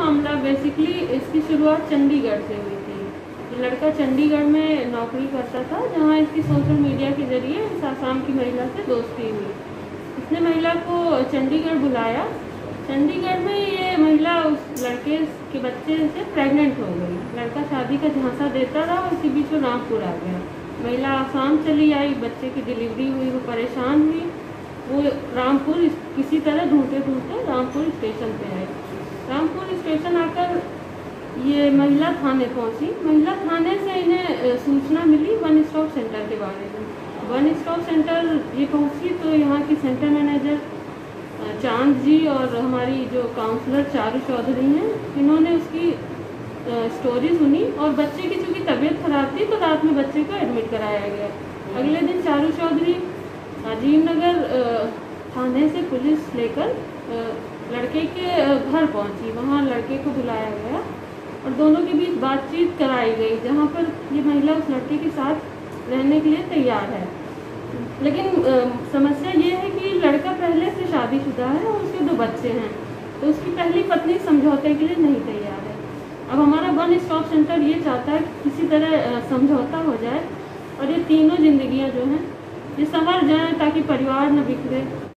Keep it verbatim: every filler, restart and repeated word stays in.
मामला बेसिकली इसकी शुरुआत चंडीगढ़ से हुई थी। ये लड़का चंडीगढ़ में नौकरी करता था, जहाँ इसकी सोशल मीडिया के जरिए इस आसाम की महिला से दोस्ती हुई। इसने महिला को चंडीगढ़ बुलाया। चंडीगढ़ में ये महिला उस लड़के के बच्चे से प्रेग्नेंट हो गई। लड़का शादी का झांसा देता रहा और इसी बीच वो रामपुर आ गया। महिला आसाम चली आई, बच्चे की डिलीवरी हुई, वो परेशान हुई। वो रामपुर किसी तरह ढूंढते ढूंढते रामपुर स्टेशन पे आई। रामपुर स्टेशन आकर ये महिला थाने पहुंची। महिला थाने से इन्हें सूचना मिली वन स्टॉप सेंटर के बारे में। वन स्टॉप सेंटर ये पहुंची तो यहाँ की सेंटर मैनेजर चांद जी और हमारी जो काउंसलर चारू चौधरी हैं, इन्होंने उसकी स्टोरी सुनी और बच्चे की चूँकि तबीयत खराब थी तो रात में बच्चे को एडमिट कराया गया। अगले दिन चारू चौधरी राजीव नगर थाने से पुलिस लेकर लड़के के घर पहुंची। वहां लड़के को बुलाया गया और दोनों के बीच बातचीत कराई गई, जहां पर ये महिला उस लड़के के साथ रहने के लिए तैयार है। लेकिन आ, समस्या ये है कि लड़का पहले से शादीशुदा है और उसके दो बच्चे हैं, तो उसकी पहली पत्नी समझौते के लिए नहीं तैयार है। अब हमारा वन स्टॉप सेंटर ये चाहता है कि किसी तरह समझौता हो जाए और ये तीनों जिंदगियां जो हैं ये संवर जाएं ताकि परिवार न बिखरे।